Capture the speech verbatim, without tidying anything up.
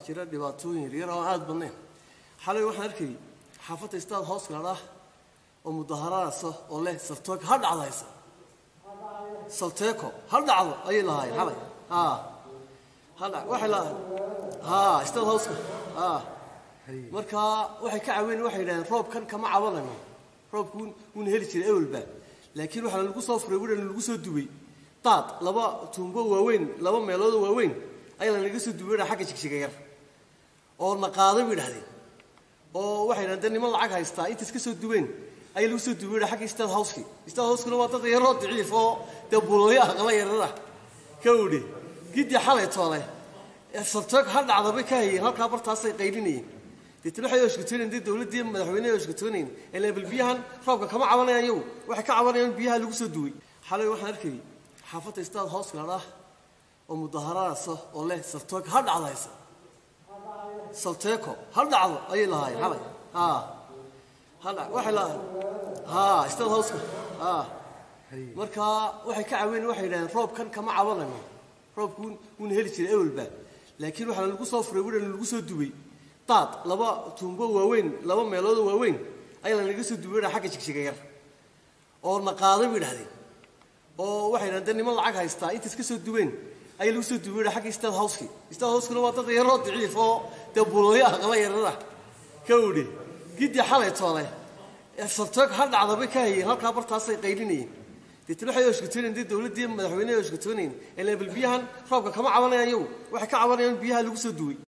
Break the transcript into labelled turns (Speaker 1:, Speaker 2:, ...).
Speaker 1: jira dhibaatooyin yar oo aad badneen xalay waxaan arkay xaafadda istaad hoos galaa oo mudaharaadaysa oo leh saltook ha dhacdaysa salteeko ha dhacdo ay lahaayeen xalay ha hada waxa la ha istaad hoos ha marka waxay ka caawin waxay yiraahdeen roobkan kama caawinayno roobku uu heli jiray awalba laakiin waxa lagu soo furay wada lagu soo dubay taad laba tuumbo waaweyn laba meelood waaweyn ay la naga soo dubay xagga jigjiga yar oo naqaaday yiraahdeen oo waxay yiraahdeen niman lacag haysta inta iska soo dubeen ay lagu soo dubay xagga istaad hooski istaad hooskuna waa dad yar oo daciif oo dabulooyo aqla yarada ka wadi gidi xalay toolay saltook ha dhacdo ka hayeen halka bartaasay qaylinayeen dadna waxay iskuteen intii dawladda madaxweynaha iskuteen ee bilbiyahan roobka kama caawinayaan waxay ka caawinayaan biyaha lagu soo duway xalay waxaan arkay xaafadda istaad hoos galaa oo mudaharaadaysa oo leh saltook ha dhacdaysa salteeko ha dhacdo ay lahaayeen xalay ha hada waxa la ha istaad hoos ha marka waxay ka caawin waxay yiraahdeen roobkan kama caawinayno roobku uu heli jiray awalba laakiin waxa lagu soo furay wada lagu soo dubay taad laba tuumbo waaweyn laba meelood waaweyn ay la naga soo dubay xagga jigjiga yar oo naqaaday yiraahdeen oo waxay yiraahdeen niman lacag haysta inta iska soo dubeen ay lagu soo dubay xagga istaad hooski istaad hooskuna waa dad yar oo daciif oo dabulooyo aqla yarada ka wadi gidi xalay toolay saltook ha dhacdo ka hayeen halka bartaasay qaylinayeen dadna waxay iskuteen intii dawladda madaxweynaha iskuteen ee bilbiyahan roobka kama caawinayaan waxay ka caawinayaan biyaha lagu soo duway